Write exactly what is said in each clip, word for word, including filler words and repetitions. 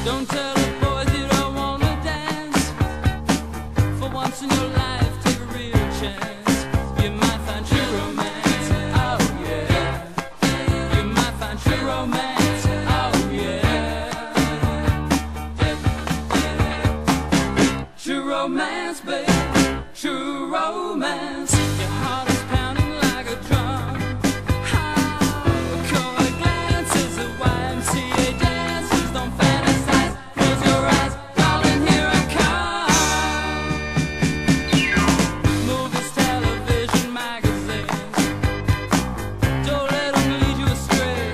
Don't tell the boys you don't wanna dance. For once in your life, take a real chance. You might find true romance. Oh yeah. You might find true romance. Oh yeah. True romance, baby. True romance. Your heart is pounding like a drum. Coy glances of Y M C A dancers. Don't fantasize. Close your eyes, darling, here I come. Movies, television, magazines. Don't let them lead you astray.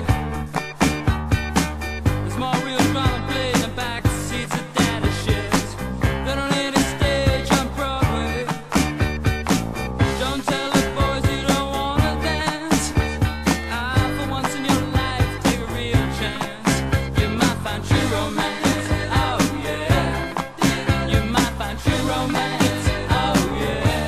There's more real drama played in the back seats of daddy ships than on any stage on Broadway. Don't tell the boys you don't wanna dance. Ah, for once in your life, take a real chance. You might find true romance. Oh yeah. You might find true romance. Oh yeah.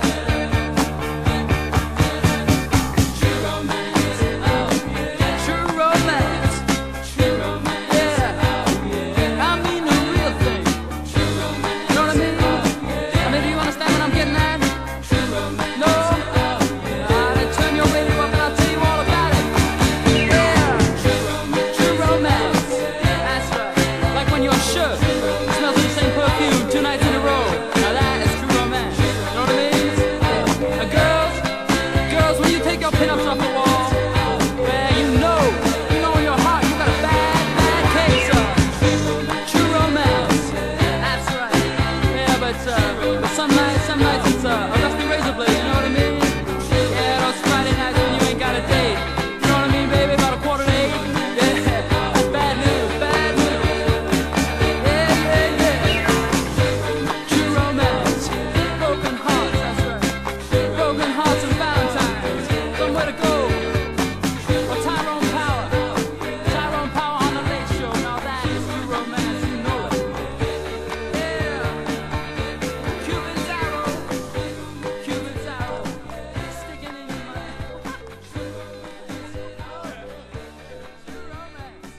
True romance. Oh yeah. True romance. True romance. Yeah. Oh yeah. I mean the real thing. True romance. You know what I mean? I mean, do you understand what I'm getting at? True romance. No? Ah, then turn your radio up and I'll tell you all about it. Yeah. True romance. True romance. That's right. Like when your shirt smells of the same perfume two nights in a row. Now that is true romance. You know what I mean? Yeah. Now girls, girls, when you take your pinups off the wall, well, you know, you know in your heart you got a bad, bad case of true romance. That's right. Yeah, but, uh, but some nights, some nights it's uh, a rusty razor blade, you know what I mean? Yeah, those Friday nights when you ain't got a date. You know what I mean, baby? About a quarter to eight. Yeah, that's bad news, bad news. Yeah, yeah, yeah. True romance. Broken hearts, that's right. Broken hearts and Valentines. Somewhere to go. Or Tyrone Power. Tyrone Power on the Late Show. Now that is true romance, you know it. Yeah. Cupid's arrow. Cupid's arrow. Sticking in your mind. True romance. True romance.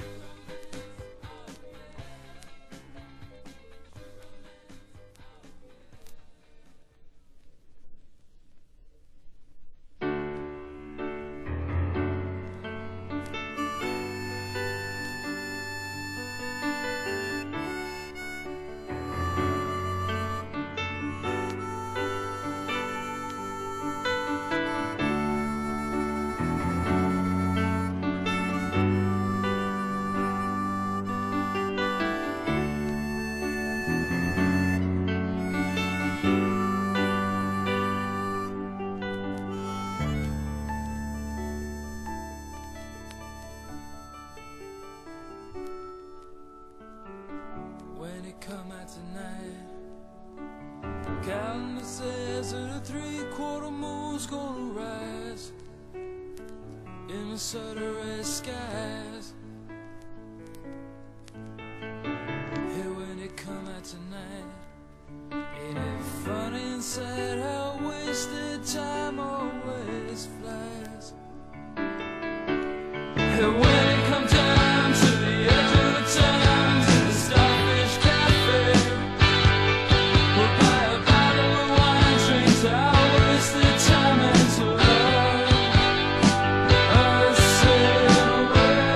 When it come out tonight, calendar says that a three-quarter moon's gonna rise in the Saturday skies. Hey, when it come out tonight, ain't it funny and sad how wasted time always flies? Hey, when it comes down to the edge of the town, to the Starfish Cafe, we'll buy a bottle of wine, drink to our wasted time and to learn us sail away.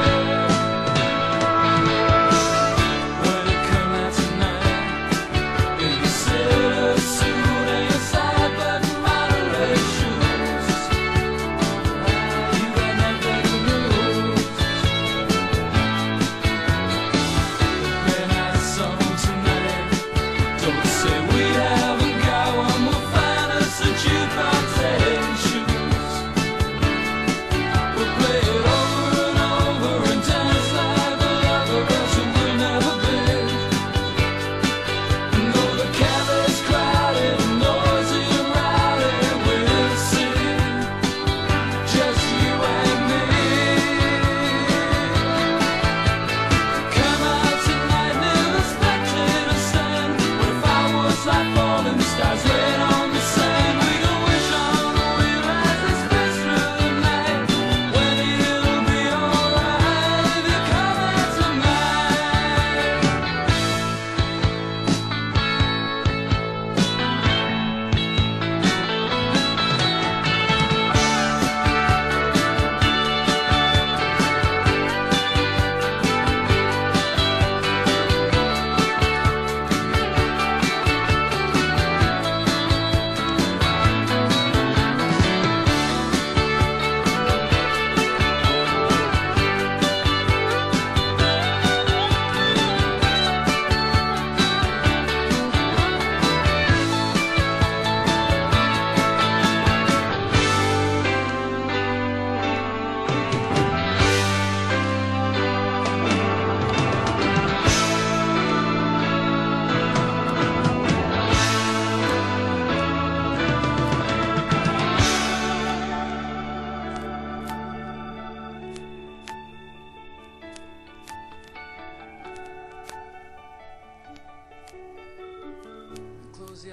When it come out tonight, in your sailor suit and your side button model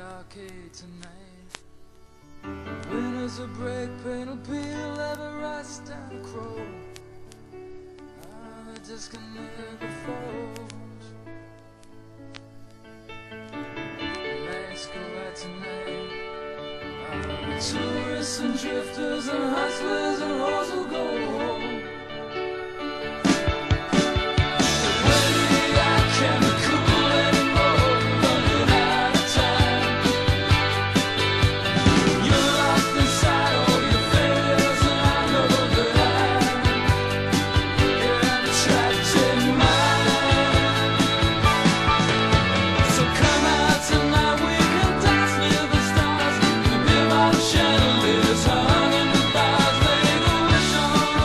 arcade tonight. Winners will break, pain will peel, ever rust and crow. Ah, the disconnect the foes. Lights go out tonight. Ah, tourists and drifters and hustlers and hoes will go home. Chandeliers hung in the bars, make a wish on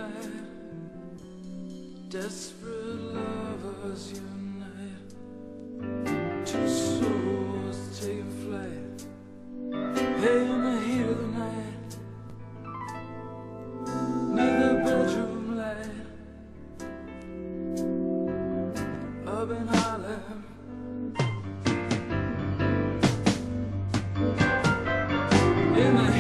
night. Desperate lovers unite. Two souls taking flight. Hey, in the heat of the night, near the bedroom light, up in Harlem. In the